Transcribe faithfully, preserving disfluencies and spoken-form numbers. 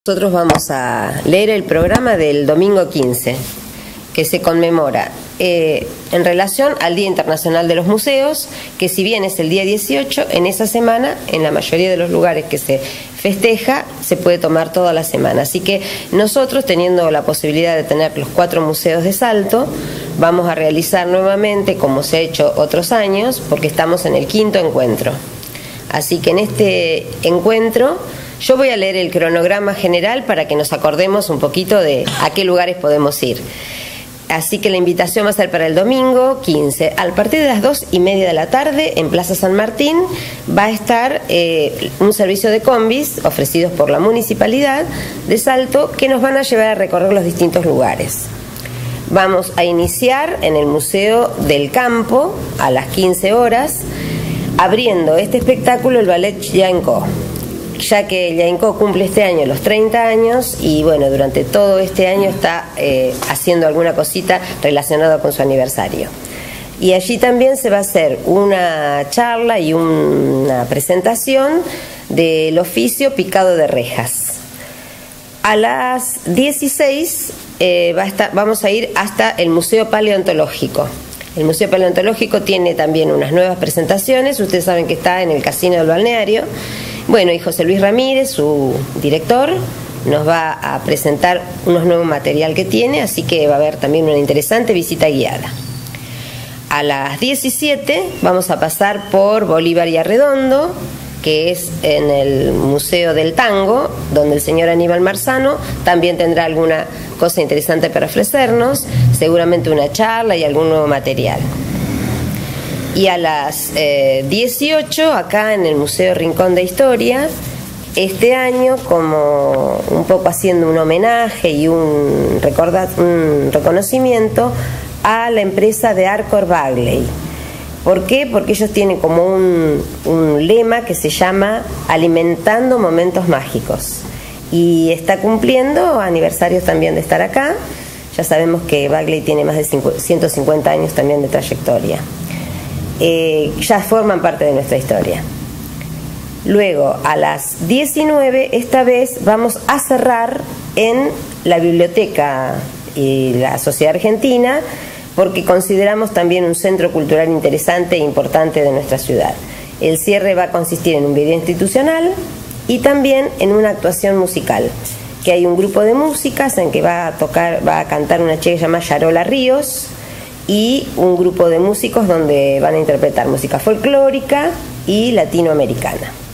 Nosotros vamos a leer el programa del domingo quince, que se conmemora eh, en relación al Día Internacional de los Museos, que si bien es el día dieciocho, en esa semana, en la mayoría de los lugares que se festeja, se puede tomar toda la semana. Así que nosotros, teniendo la posibilidad de tener los cuatro museos de Salto, vamos a realizar nuevamente, como se ha hecho otros años, porque estamos en el quinto encuentro. Así que en este encuentro yo voy a leer el cronograma general para que nos acordemos un poquito de a qué lugares podemos ir. Así que la invitación va a ser para el domingo quince. A partir de las dos y media de la tarde, en Plaza San Martín, va a estar eh, un servicio de combis ofrecidos por la Municipalidad de Salto, que nos van a llevar a recorrer los distintos lugares. Vamos a iniciar en el Museo del Campo a las quince horas, abriendo este espectáculo el Ballet Yanko, ya que Yanko cumple este año los treinta años y bueno, durante todo este año está eh, haciendo alguna cosita relacionada con su aniversario. Y allí también se va a hacer una charla y una presentación del oficio picado de rejas. A las dieciséis eh, va a estar, vamos a ir hasta el Museo Paleontológico. El Museo Paleontológico tiene también unas nuevas presentaciones. Ustedes saben que está en el Casino del Balneario. Bueno, y José Luis Ramírez, su director, nos va a presentar unos nuevos material que tiene, así que va a haber también una interesante visita guiada. A las diecisiete vamos a pasar por Bolívar y Arredondo, que es en el Museo del Tango, donde el señor Aníbal Marzano también tendrá alguna cosa interesante para ofrecernos, seguramente una charla y algún nuevo material. Y a las eh, dieciocho, acá en el Museo Rincón de Historia, este año, como un poco haciendo un homenaje y un, recorda, un reconocimiento a la empresa de Arcor Bagley. ¿Por qué? Porque ellos tienen como un, un lema que se llama Alimentando Momentos Mágicos. Y está cumpliendo aniversarios también de estar acá. Ya sabemos que Bagley tiene más de ciento cincuenta años también de trayectoria. Eh, ya forman parte de nuestra historia. Luego, a las diecinueve, esta vez vamos a cerrar en la Biblioteca y la Sociedad Argentina, porque consideramos también un centro cultural interesante e importante de nuestra ciudad. El cierre va a consistir en un video institucional y también en una actuación musical, que hay un grupo de músicas en que va a tocar, va a cantar una chica llamada Yarola Ríos, y un grupo de músicos donde van a interpretar música folclórica y latinoamericana.